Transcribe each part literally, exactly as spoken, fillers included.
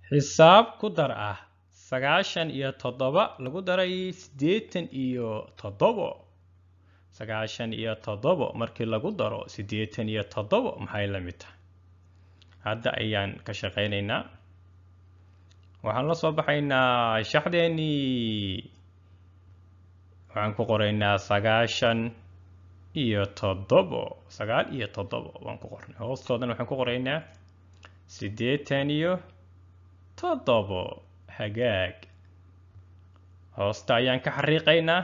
xisaab ku dar ah sagaashan iyo toddoba lagu daray siddeetan iyo toddobo sagaashan iyo toddobo markii lagu daro siddeetan iyo toddobo maxay la mid tahay hadda ayaan ka shaqaynaynaa waxaan la soo baxaynaa shaxdeennii waxaan ku qoraynaa sagaashan iyo toddobo sagaal iyo toddobo waan ku qornay hoostoodana waxaan ku qoraynaa siddeetan iyo toddobo hagaag hoosta ayaan ka xariiqaynaa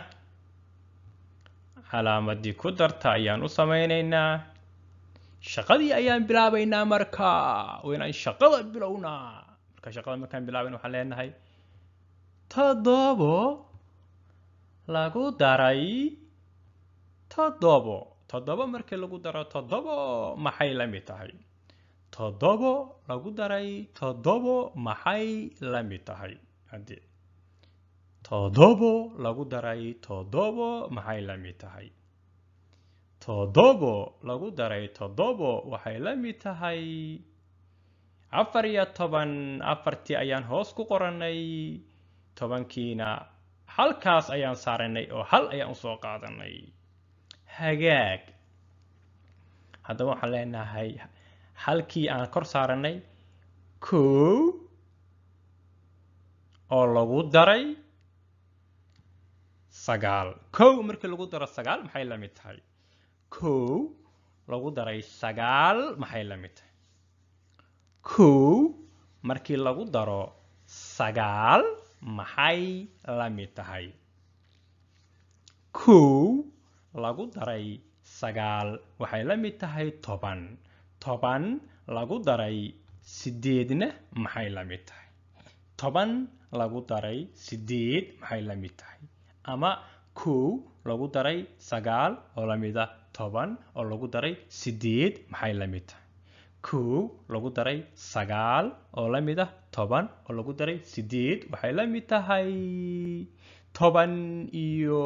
calaamadii ku darta ayaan u samaynaynaa shaqadii ayaan bilaabaynaa markaa waa inaan shaqada bilownaa marka shaqada markaan bilaabayna waxaan leenahay toddobo lagu daray toddobo toddobo markii lagu daro toddobo maxay la mid tahay toddobo lagu daray toddobo maxay la mid tahay haddii toddobo lagu daray toddobo maxay la mid tahay toddobo lagu daray toddobo waxay la mid tahay afar iyo toban afartii ayaan hoos ku qorannay tobankiina halkaas ayaan saaranay oo hal ayaan usoo qaadanay hagaag haddaba waxaan leenahay halkii aan kor saaranay kow oo lagu daray sagaal kow markii lagu daro sagaal maxay la mid tahay kow lagu daray sagaal maxay la mid tahay kow markii lagu daro sagaal maxay la mid tahay kow lagu daray sagaal waxay la mid tahay toban toban lagu daray sideedna maxay la mid tahay toban lagu daray sideed maxay la mid tahay ama kow lagu daray sagaal oo la mid ah toban oo lagu daray sideed maxay la mid tahay kow lagu daray sagaal oo la mid ah toban oo lagu daray sideed waxay la mid tahay toban iyo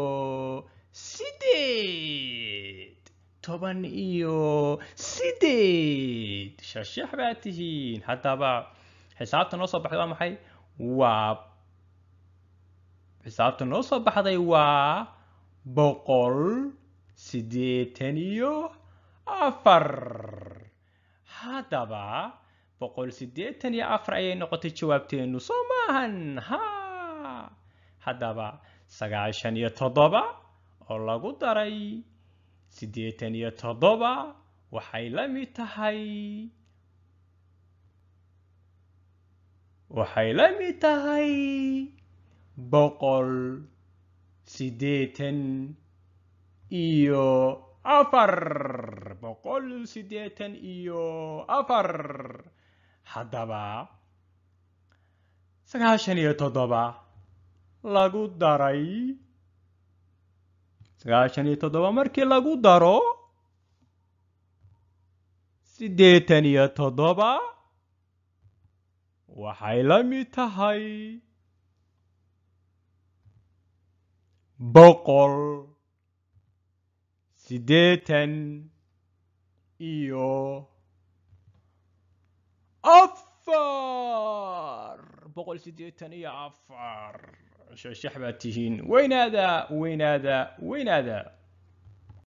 sideed toban iyo sideed shashax baa tihiin haddaba xisaabta noo soo baxday waa maxay waa xisaabta noo soo baxday waa boqol siddeetan iyo afar haddaba boqol siddeetan iyo afar ayay noqotay jawaabteennu soo maahan ha haddaba sagaashan iyo toddoba oo lagu daray siddeetan iyo toddoba waxay la mid tahay waxay la mid tahay boqol siddeetan iyo afar boqol siddeetan iyo afar haddaba sagaashan iyo toddoba lagu daray sagaashan iyo toddoba markii lagu daro siddeetan iyo toddoba waxay la mid tahay boqol siddeetan iyo afar boqol siddeetan iyo afar shashax baa tihiin weynaada weynaada weynaada